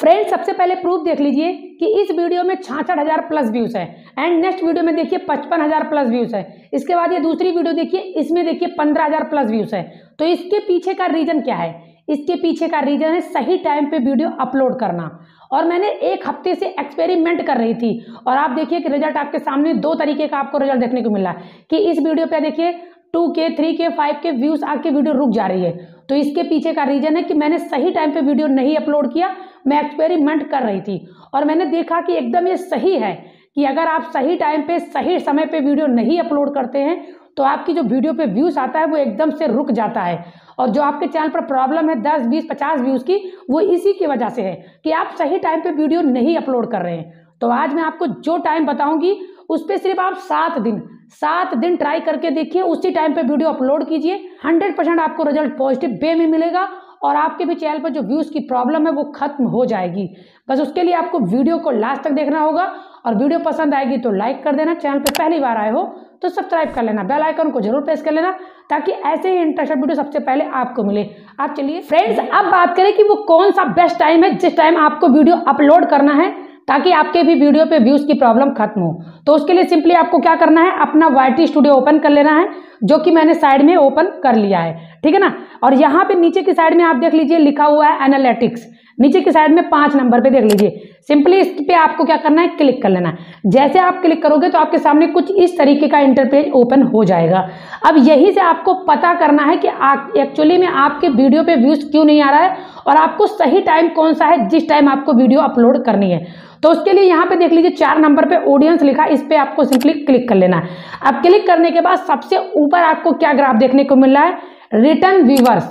Friends सबसे पहले proof देख लीजिए कि इस वीडियो में 66,000 प्लस व्यूज है एंड नेक्स्ट वीडियो में देखिए 55,000 प्लस व्यूज है। इसके बाद ये दूसरी वीडियो देखिए, इसमें देखिए 15,000 प्लस व्यूज है। तो इसके पीछे का रीजन क्या है? इसके पीछे का रीजन है सही टाइम पे वीडियो अपलोड करना। और मैंने एक हफ्ते से एक्सपेरिमेंट कर रही थी और आप देखिए कि रिजल्ट आपके सामने दो तरीके का आपको रिजल्ट देखने को मिला है कि इस वीडियो पे देखिए 2K 3K 5K व्यूज आके वीडियो रुक जा रही है। तो इसके पीछे का रीजन है कि मैंने सही टाइम पे वीडियो नहीं अपलोड किया, मैं एक्सपेरिमेंट कर रही थी और मैंने देखा कि एकदम ये सही है कि अगर आप सही टाइम पे सही समय पे वीडियो नहीं अपलोड करते हैं तो आपकी जो वीडियो पे व्यूज आता है वो एकदम से रुक जाता है। और जो आपके चैनल पर प्रॉब्लम है 10 20 50 व्यूज की, वो इसी की वजह से है कि आप सही टाइम पे वीडियो नहीं अपलोड कर रहे हैं। तो आज मैं आपको जो टाइम बताऊंगी उस पर सिर्फ आप 7 दिन ट्राई करके देखिए, उसी टाइम पे वीडियो अपलोड कीजिए, 100% आपको रिजल्ट पॉजिटिव वे में मिलेगा और आपके भी चैनल पर जो व्यूज की प्रॉब्लम है वो खत्म हो जाएगी। बस उसके लिए आपको वीडियो को लास्ट तक देखना होगा और वीडियो पसंद आएगी तो लाइक कर देना, चैनल पे पहली बार आए हो तो सब्सक्राइब कर लेना, बेल आइकन को जरूर प्रेस कर लेना ताकि ऐसे ही इंटरेस्टेड वीडियो सबसे पहले आपको मिले। आप चलिए फ्रेंड्स अब बात करें कि वो कौन सा बेस्ट टाइम है जिस टाइम आपको वीडियो अपलोड करना है ताकि आपके भी वीडियो पे व्यूज की प्रॉब्लम खत्म हो। तो उसके लिए सिंपली आपको क्या करना है, अपना YT स्टूडियो ओपन कर लेना है, जो कि मैंने साइड में ओपन कर लिया है, ठीक है ना। और यहाँ पे नीचे की साइड में आप देख लीजिए लिखा हुआ है एनालिटिक्स, नीचे की साइड में 5 नंबर पे देख लीजिए। सिंपली इस पे आपको क्या करना है, क्लिक कर लेना है। जैसे आप क्लिक करोगे तो आपके सामने कुछ इस तरीके का इंटरपेज ओपन हो जाएगा। अब यहीं से आपको पता करना है कि एक्चुअली में आपके वीडियो पे व्यूज क्यों नहीं आ रहा है और आपको सही टाइम कौन सा है जिस टाइम आपको वीडियो अपलोड करनी है। तो उसके लिए यहाँ पे देख लीजिए 4 नंबर पे ऑडियंस लिखा, इस पे आपको सिंपली क्लिक कर लेना है। अब क्लिक करने के बाद सबसे ऊपर आपको क्या ग्राफ देखने को मिल रहा है, रिटर्न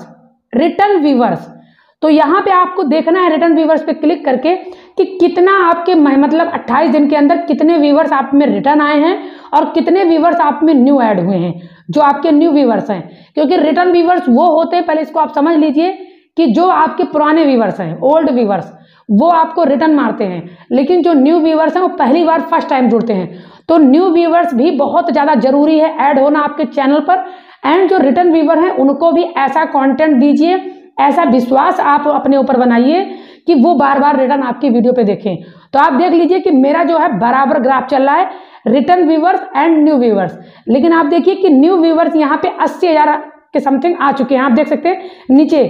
व्यूवर्स। तो यहाँ पे आपको देखना है रिटर्न व्यूवर्स पे क्लिक करके कि कितना आपके मतलब 28 दिन के अंदर कितने व्यूवर्स आप में रिटर्न आए हैं और कितने व्यूवर्स आप में न्यू ऐड हुए हैं, जो आपके न्यू व्यूवर्स हैं। क्योंकि रिटर्न व्यूवर्स वो होते हैं, पहले इसको आप समझ लीजिए कि जो आपके पुराने व्यूवर्स हैं, ओल्ड व्यूवर्स, वो आपको रिटर्न मारते हैं, लेकिन जो न्यू व्यूवर्स हैं वो पहली बार फर्स्ट टाइम जुड़ते हैं। तो न्यू व्यूवर्स भी बहुत ज़्यादा जरूरी है ऐड होना आपके चैनल पर। एंड जो रिटर्न व्यूवर हैं उनको भी ऐसा कंटेंट दीजिए, ऐसा विश्वास आप अपने ऊपर बनाइए कि वो बार बार रिटर्न आपकी वीडियो पे देखें। तो आप देख लीजिए कि मेरा जो है बराबर ग्राफ चल रहा है, return viewers and new viewers. लेकिन आप देखिए कि न्यू व्यूवर्स यहाँ पे 80,000 के समथिंग आ चुके हैं। आप देख सकते हैं नीचे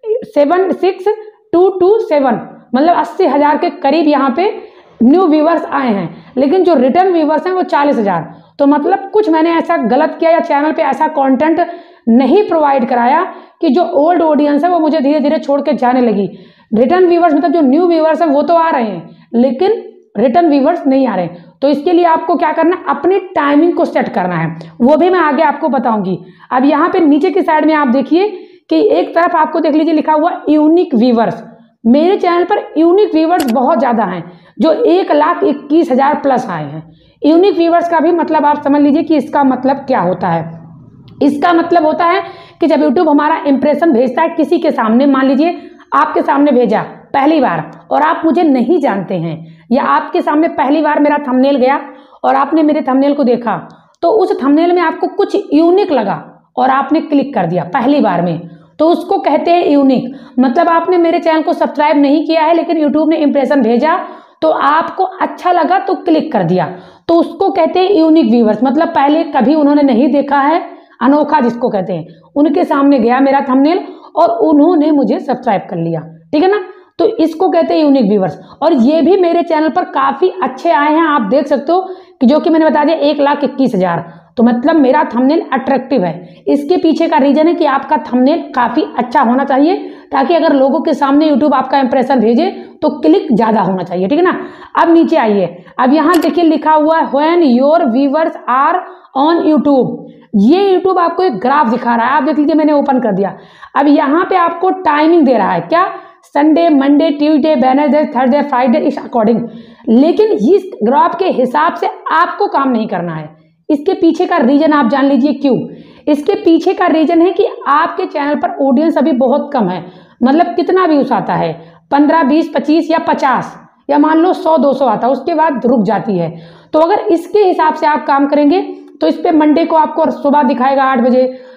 76227, मतलब 80,000 के करीब यहाँ पे न्यू व्यूवर्स आए हैं। लेकिन जो रिटर्न व्यूवर्स हैं वो 40,000। तो मतलब कुछ मैंने ऐसा गलत किया या चैनल पे ऐसा कंटेंट नहीं प्रोवाइड कराया कि जो ओल्ड ऑडियंस है वो मुझे धीरे धीरे छोड़ के जाने लगी। रिटर्न व्यूवर्स मतलब जो न्यू व्यूवर्स हैं वो तो आ रहे हैं, लेकिन रिटर्न व्यूवर्स नहीं आ रहे। तो इसके लिए आपको क्या करना है, अपनी टाइमिंग को सेट करना है, वो भी मैं आगे आपको बताऊंगी। अब यहाँ पे नीचे की साइड में आप देखिए कि एक तरफ आपको देख लीजिए लिखा हुआ यूनिक व्यूवर्स। मेरे चैनल पर यूनिक व्यूवर्स बहुत ज़्यादा हैं, जो 1,21,000 प्लस आए हैं। यूनिक व्यूवर्स का भी मतलब आप समझ लीजिए कि इसका मतलब क्या होता है। इसका मतलब होता है कि जब YouTube हमारा इंप्रेशन भेजता है किसी के सामने, मान लीजिए आपके सामने भेजा पहली बार और आप मुझे नहीं जानते हैं, या आपके सामने पहली बार मेरा थंबनेल गया और आपने मेरे थंबनेल को देखा, तो उस थंबनेल में आपको कुछ यूनिक लगा और आपने क्लिक कर दिया पहली बार में, तो उसको कहते हैं यूनिक। मतलब आपने मेरे चैनल को सब्सक्राइब नहीं किया है लेकिन यूट्यूब ने इंप्रेशन भेजा तो आपको अच्छा लगा तो क्लिक कर दिया, तो उसको कहते हैं यूनिक व्यूवर्स। मतलब पहले कभी उन्होंने नहीं देखा है, अनोखा जिसको कहते हैं, उनके सामने गया मेरा थंबनेल और उन्होंने मुझे सब्सक्राइब कर लिया, ठीक है ना। तो इसको कहते हैं यूनिक व्यूवर्स। और ये भी मेरे चैनल पर काफ़ी अच्छे आए हैं, आप देख सकते हो कि जो कि मैंने बता दिया 1,21,000। तो मतलब मेरा थंबनेल अट्रैक्टिव है। इसके पीछे का रीजन है कि आपका थंबनेल काफ़ी अच्छा होना चाहिए ताकि अगर लोगों के सामने यूट्यूब आपका इंप्रेशन भेजे तो क्लिक ज़्यादा होना चाहिए, ठीक है ना। अब नीचे आइए, अब यहाँ देखिए लिखा हुआ है when your viewers are on YouTube. ये यूट्यूब आपको एक ग्राफ दिखा रहा है, आप देख लीजिए मैंने ओपन कर दिया। अब यहाँ पे आपको टाइमिंग दे रहा है, क्या, Sunday, Monday, Tuesday, Wednesday, Thursday, Friday, इस अकॉर्डिंग। लेकिन इस ग्राफ के हिसाब से आपको काम नहीं करना है। इसके पीछे का रीजन आप जान लीजिए क्यों। इसके पीछे का रीजन है कि आपके चैनल पर ऑडियंस अभी बहुत कम है। मतलब कितना व्यूज आता है, 15, 20, 25 या 50, या मान लो 100-200 आता है, उसके बाद रुक जाती है। तो अगर इसके हिसाब से आप काम करेंगे तो इस पे मंडे को आपको सुबह दिखाएगा 8 बजे,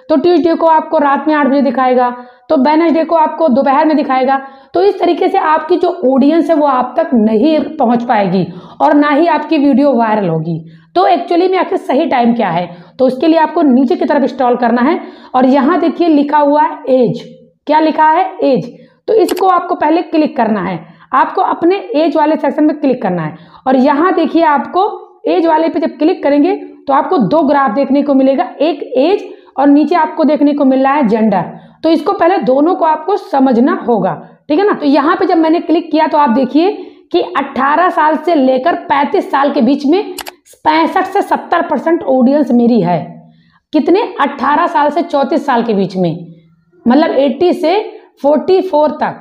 तो ट्यूसडे को आपको रात में 8 बजे दिखाएगा, तो वेडनेसडे को आपको दोपहर में दिखाएगा। तो इस तरीके से आपकी जो ऑडियंस है वो आप तक नहीं पहुंच पाएगी और ना ही आपकी वीडियो वायरल होगी। तो एक्चुअली में आखिर सही टाइम क्या है, तो उसके लिए आपको नीचे की तरफ स्क्रॉल करना है और यहाँ देखिए लिखा हुआ है एज। क्या लिखा है? एज। तो इसको आपको पहले क्लिक करना है, आपको अपने एज वाले सेक्शन में क्लिक करना है और यहाँ देखिए आपको एज वाले पे जब क्लिक करेंगे तो आपको 2 ग्राफ देखने को मिलेगा, एक एज और नीचे आपको देखने को मिल रहा है जेंडर। तो इसको पहले दोनों को आपको समझना होगा, ठीक है ना। तो यहाँ पे जब मैंने क्लिक किया तो आप देखिए कि 18 साल से लेकर 35 साल के बीच में 65 से 70% ऑडियंस मेरी है। कितने? 18 साल से 34 साल के बीच में, मतलब 80 से 44 तक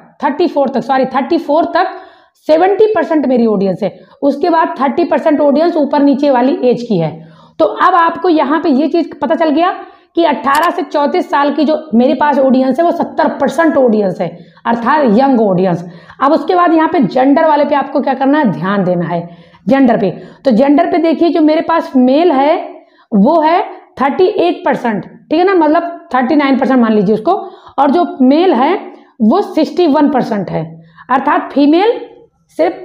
34 तक 70% मेरी ऑडियंस है। उसके बाद 30% ऑडियंस ऊपर नीचे वाली एज की है। तो अब आपको यहाँ पे ये चीज पता चल गया कि 18 से 34 साल की जो मेरे पास ऑडियंस है वो 70% ऑडियंस है, अर्थात यंग ऑडियंस। अब उसके बाद यहाँ पे जेंडर वाले पे आपको क्या करना है, ध्यान देना है जेंडर पे। तो जेंडर पे देखिए जो मेरे पास मेल है वो है 38%, ठीक है ना, मतलब 39% मान लीजिए उसको, और जो मेल है वो 61% है, अर्थात फीमेल सिर्फ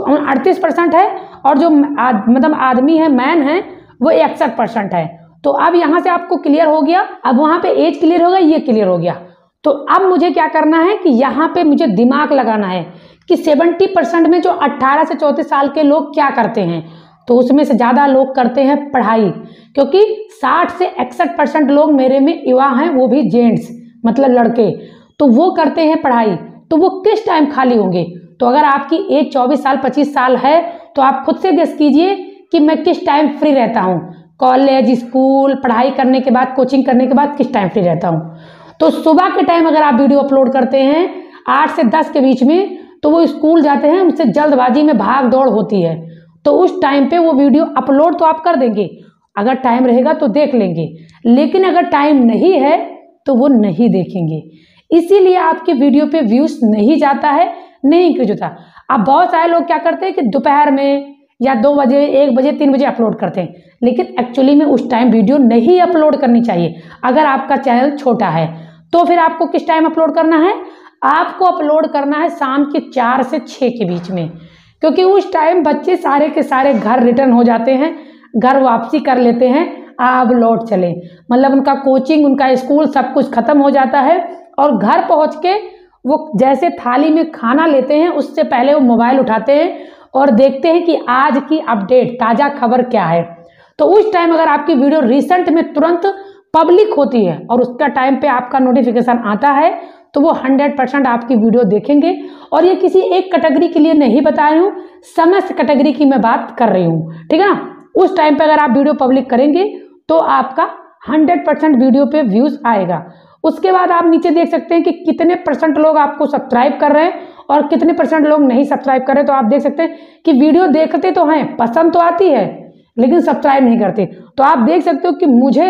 38% है और जो मतलब आदमी है, मैन है, वो 61% है। तो अब यहाँ से आपको क्लियर हो गया, अब वहाँ पे एज क्लियर हो गया, ये क्लियर हो गया। तो अब मुझे क्या करना है कि यहाँ पे मुझे दिमाग लगाना है कि 70% में जो 18 से 34 साल के लोग क्या करते हैं, तो उसमें से ज़्यादा लोग करते हैं पढ़ाई, क्योंकि 60 से 61% लोग मेरे में युवा हैं, वो भी जेंट्स मतलब लड़के, तो वो करते हैं पढ़ाई। तो वो किस टाइम खाली होंगे? तो अगर आपकी एज 24 साल 25 साल है तो आप खुद से गेस कीजिए कि मैं किस टाइम फ्री रहता हूँ, कॉलेज, स्कूल, पढ़ाई करने के बाद, कोचिंग करने के बाद किस टाइम फ्री रहता हूँ। तो सुबह के टाइम अगर आप वीडियो अपलोड करते हैं 8 से 10 के बीच में, तो वो स्कूल जाते हैं, उनसे जल्दबाजी में भाग दौड़ होती है, तो उस टाइम पे वो वीडियो अपलोड तो आप कर देंगे, अगर टाइम रहेगा तो देख लेंगे, लेकिन अगर टाइम नहीं है तो वो नहीं देखेंगे। इसीलिए आपके वीडियो पे व्यूज नहीं जाता है, नहीं इंक्रीज होता। अब बहुत सारे लोग क्या करते हैं कि दोपहर में या 2 बजे, 1 बजे, 3 बजे अपलोड करते हैं, लेकिन एक्चुअली में उस टाइम वीडियो नहीं अपलोड करनी चाहिए। अगर आपका चैनल छोटा है तो फिर आपको किस टाइम अपलोड करना है? आपको अपलोड करना है शाम के 4 से 6 के बीच में, क्योंकि उस टाइम बच्चे सारे के सारे घर रिटर्न हो जाते हैं, घर वापसी कर लेते हैं, अब लौट चले, मतलब उनका कोचिंग, उनका स्कूल सब कुछ खत्म हो जाता है और घर पहुंच के वो जैसे थाली में खाना लेते हैं उससे पहले वो मोबाइल उठाते हैं और देखते हैं कि आज की अपडेट, ताज़ा खबर क्या है। तो उस टाइम अगर आपकी वीडियो रिसेंट में तुरंत पब्लिक होती है और उसका टाइम पे आपका नोटिफिकेशन आता है, तो वो 100% आपकी वीडियो देखेंगे। और ये किसी एक कैटेगरी के लिए नहीं बता रही हूँ, समस्त कैटेगरी की मैं बात कर रही हूँ, ठीक है ना। उस टाइम पे अगर आप वीडियो पब्लिक करेंगे तो आपका 100% वीडियो पे व्यूज आएगा। उसके बाद आप नीचे देख सकते हैं कि कितने % लोग आपको सब्सक्राइब कर रहे हैं और कितने % लोग नहीं सब्सक्राइब कर रहे। तो आप देख सकते हैं कि वीडियो देखते तो हैं, पसंद तो आती है, लेकिन सब्सक्राइब नहीं करते। तो आप देख सकते हो कि मुझे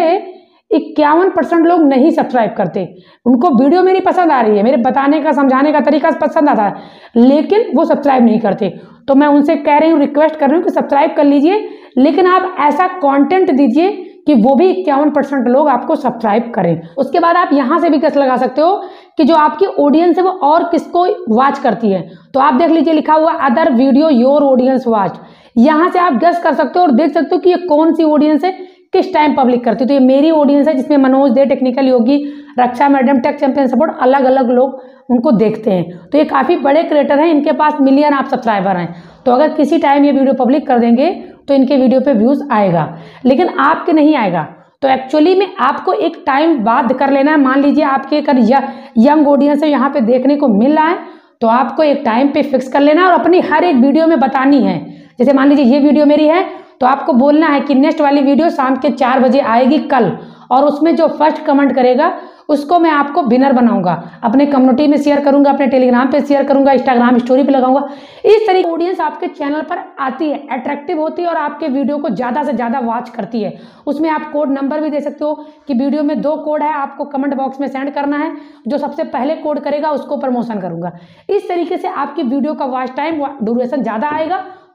51% लोग नहीं सब्सक्राइब करते, उनको वीडियो मेरी पसंद आ रही है, मेरे बताने का, समझाने का तरीका पसंद आता है, लेकिन वो सब्सक्राइब नहीं करते। तो मैं उनसे कह रही हूँ, रिक्वेस्ट कर रही हूँ कि सब्सक्राइब कर लीजिए, लेकिन आप ऐसा कंटेंट दीजिए कि वो भी 51% लोग आपको सब्सक्राइब करें। उसके बाद आप यहाँ से भी गेस लगा सकते हो कि जो आपकी ऑडियंस है वो और किसको वॉच करती है। तो आप देख लीजिए लिखा हुआ other video your audience watch, यहाँ से आप गेस कर सकते हो और देख सकते हो कि ये कौन सी ऑडियंस है, किस टाइम पब्लिक करती है। तो ये मेरी ऑडियंस है, जिसमें Manoj Dey, technical Yogi, Raksha madam, tech champion support, अलग अलग लोग उनको देखते हैं। तो ये काफ़ी बड़े क्रिएटर हैं, इनके पास मिलियन आप सब्सक्राइबर हैं। तो अगर किसी टाइम ये वीडियो पब्लिक कर देंगे तो इनके वीडियो पे व्यूज आएगा, लेकिन आपके नहीं आएगा। तो एक्चुअली में आपको एक टाइम बाद कर लेना है। मान लीजिए आपके अगर यंग ऑडियंस है यहाँ पे देखने को मिल रहा है, तो आपको एक टाइम पे फिक्स कर लेना है और अपनी हर एक वीडियो में बतानी है। जैसे मान लीजिए ये वीडियो मेरी है, तो आपको बोलना है कि नेक्स्ट वाली वीडियो शाम के 4 बजे आएगी कल, और उसमें जो फर्स्ट कमेंट करेगा उसको मैं आपको विनर बनाऊंगा, अपने कम्युनिटी में शेयर करूंगा, अपने टेलीग्राम पे शेयर करूंगा, इंस्टाग्राम स्टोरी पे लगाऊंगा। इस तरीके ऑडियंस आपके चैनल पर आती है, अट्रैक्टिव होती है और आपके वीडियो को ज़्यादा से ज़्यादा वॉच करती है। उसमें आप कोड नंबर भी दे सकते हो कि वीडियो में 2 कोड है, आपको कमेंट बॉक्स में सेंड करना है, जो सबसे पहले कोड करेगा उसको प्रमोशन करूंगा। इस तरीके से आपकी वीडियो का वॉच टाइम, ड्यूरेशन ज़्यादा आएगा,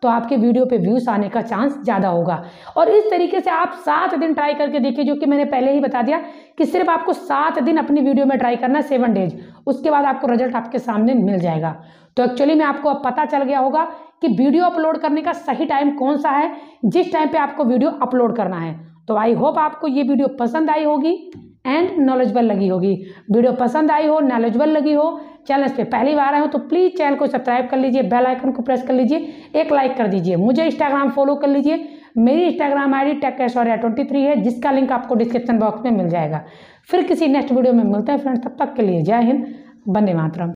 तो आपके वीडियो पे व्यूज़ आने का चांस ज़्यादा होगा। और इस तरीके से आप 7 दिन ट्राई करके देखिए, जो कि मैंने पहले ही बता दिया कि सिर्फ आपको 7 दिन अपनी वीडियो में ट्राई करना, 7 डेज, उसके बाद आपको रिजल्ट आपके सामने मिल जाएगा। तो एक्चुअली में आपको अब पता चल गया होगा कि वीडियो अपलोड करने का सही टाइम कौन सा है, जिस टाइम पे आपको वीडियो अपलोड करना है। तो आई होप आपको ये वीडियो पसंद आई होगी एंड नॉलेजेबल लगी होगी। वीडियो पसंद आई हो, नॉलेजेबल लगी हो, चैनल पे पहली बार आए हो तो प्लीज़ चैनल को सब्सक्राइब कर लीजिए, बेल आइकन को प्रेस कर लीजिए, एक लाइक कर दीजिए। मुझे इंस्टाग्राम फॉलो कर लीजिए, मेरी इंस्टाग्राम ID techaishwarya23 है, जिसका लिंक आपको डिस्क्रिप्शन बॉक्स में मिल जाएगा। फिर किसी नेक्स्ट वीडियो में मिलते हैं फ्रेंड्स, तब तक के लिए जय हिंद, वंदे मातरम।